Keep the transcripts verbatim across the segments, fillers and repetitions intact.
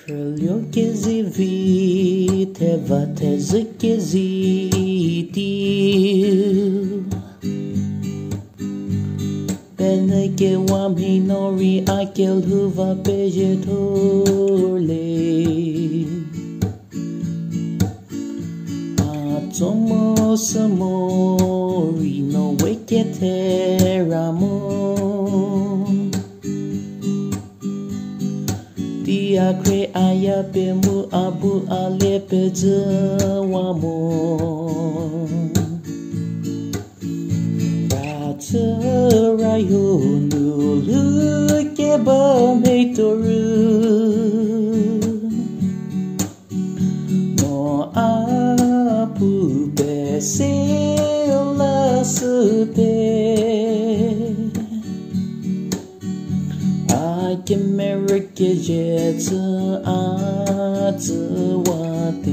Krylyo kezivi teva tezi kezitiu Beneke wam hinori akel huva pejetole Atomo samori no weketeramo Dia kre ayape mu abu alepe wamo Ratarayo nulu keba meitoru No apu Pesie la sute I can marry Jets at what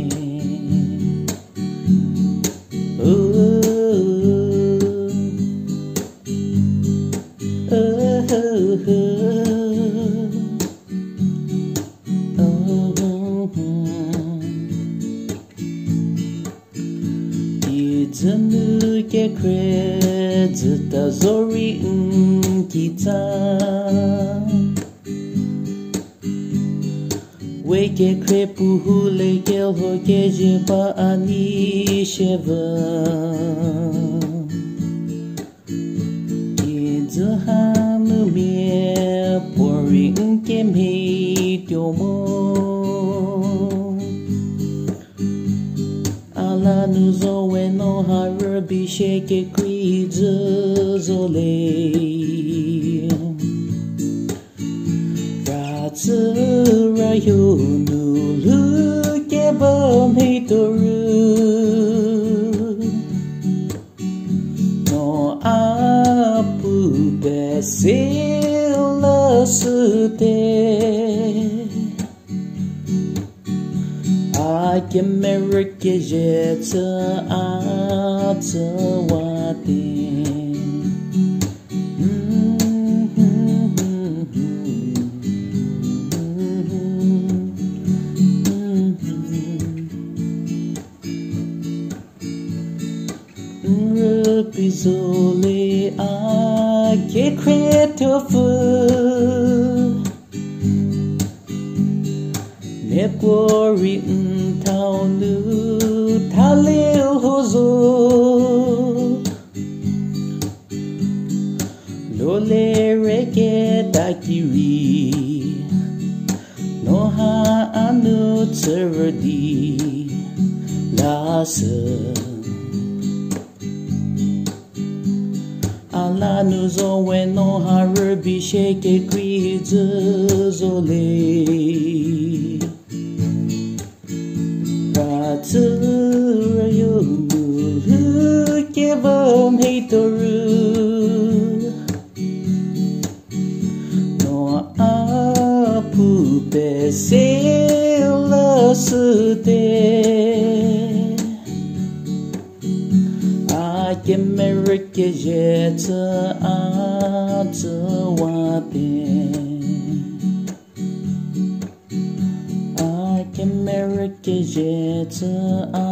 It's a new get credit as Ori Nkita Weke krepu hule gel hogeje ba ani sheva Kids hanu me pori nke me tyomo Ala nuzo we no harubi sheke kwizu zole Ratsurayo nulu keba meitoru No apu Pesie la sute I can marry Jets at what Bizole a get credit Nekwori ntaunu talil hozo Lole reke takiri Noha anu tserdi lasa Ala nuzo we no harubi sheke kwizu zole Ratsurayo nulu keba meitoru No apu Pesie la sute I can marry Jets at what I can marry Jets